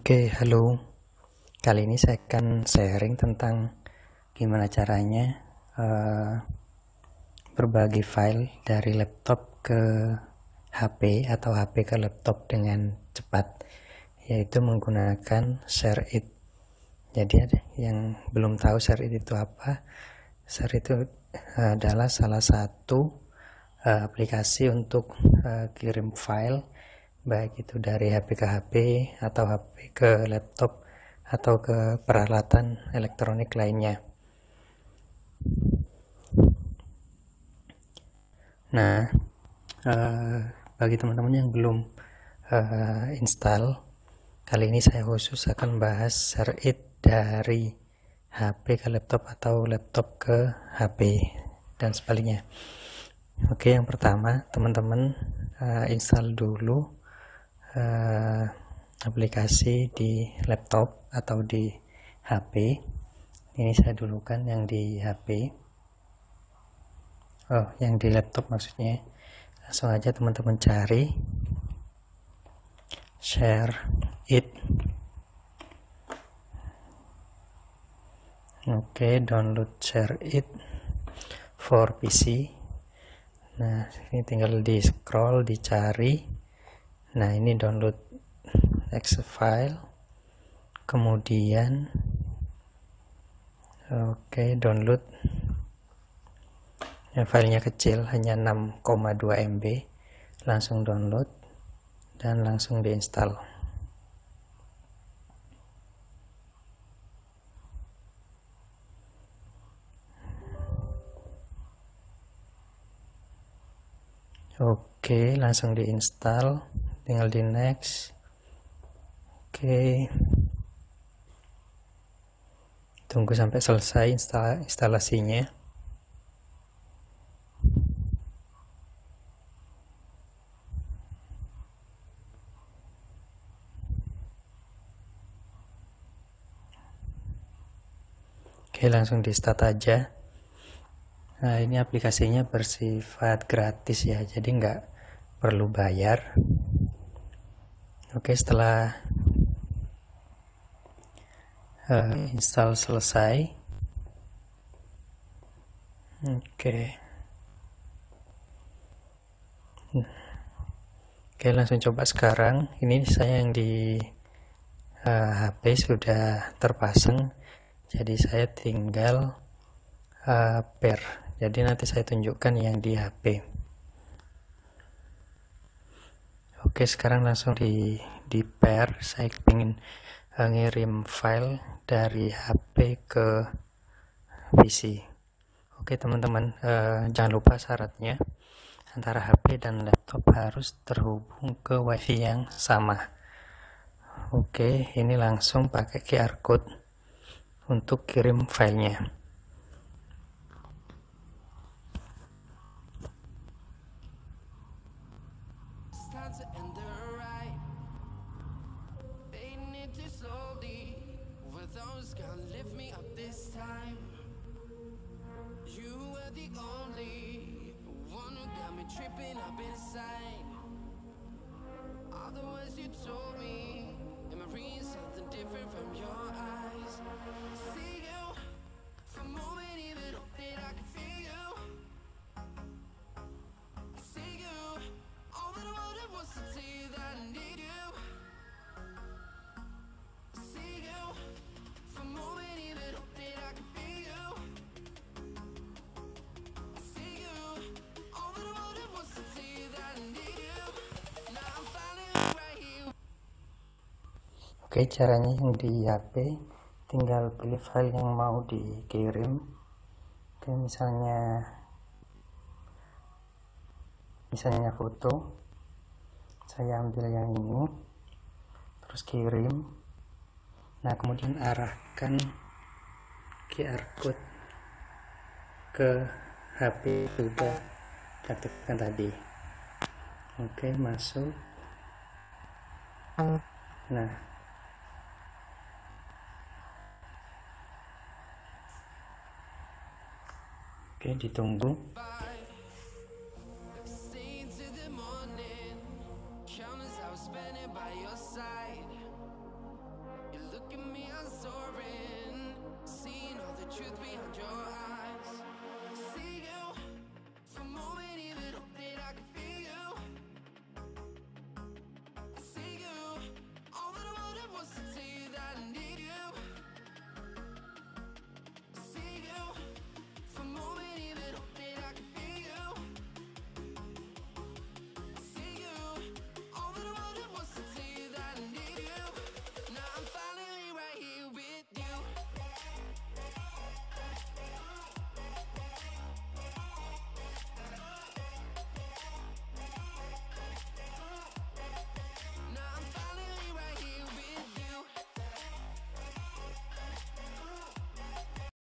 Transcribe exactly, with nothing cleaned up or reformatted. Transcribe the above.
Oke, halo. Kali ini saya akan sharing tentang gimana caranya uh, berbagi file dari laptop ke H P atau H P ke laptop dengan cepat, yaitu menggunakan ShareIt. Jadi yang belum tahu ShareIt itu apa, ShareIt itu adalah salah satu uh, aplikasi untuk uh, kirim file, baik itu dari H P ke H P atau H P ke laptop atau ke peralatan elektronik lainnya. Nah, uh, bagi teman-teman yang belum uh, install, kali ini saya khusus akan bahas ShareIt dari H P ke laptop atau laptop ke H P dan sebaliknya. Oke, yang pertama teman-teman uh, install dulu Uh, aplikasi di laptop atau di H P. Ini saya dulukan yang di H P, oh yang di laptop maksudnya. Langsung aja teman-teman cari ShareIt. Oke, download ShareIt for P C. Nah, ini tinggal di scroll, dicari. Nah, ini download exe file, kemudian oke okay, download ya, filenya kecil, hanya enam koma dua M B. Langsung download dan langsung diinstal. Oke, okay, langsung diinstal, tinggal di next. Oke, okay. Tunggu sampai selesai instal instalasinya. Oke, langsung di start aja. Nah, ini aplikasinya bersifat gratis ya, jadi nggak perlu bayar. Oke, setelah uh, install selesai, oke, oke langsung coba sekarang. Ini saya yang di uh, H P sudah terpasang, jadi saya tinggal uh, pair. Jadi nanti saya tunjukkan yang di H P. Oke, sekarang langsung di di pair. Saya ingin uh, ngirim file dari H P ke P C. Oke teman-teman, uh, jangan lupa syaratnya antara H P dan laptop harus terhubung ke WiFi yang sama. Oke, ini langsung pakai Q R code untuk kirim filenya. Oke, caranya yang di H P tinggal pilih file yang mau dikirim. Oke, misalnya misalnya foto, saya ambil yang ini, terus kirim. Nah, kemudian arahkan Q R code ke H P sudah diaktifkan tadi. Oke, masuk. Nah, oke, ditunggu. at me, I'm soaring. Seeing all the truth behind your eyes.